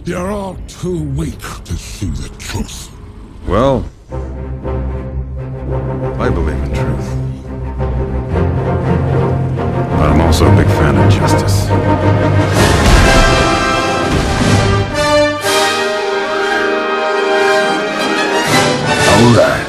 You're all too weak to see the truth. Well, I believe in truth. But I'm also a big fan of justice. All right.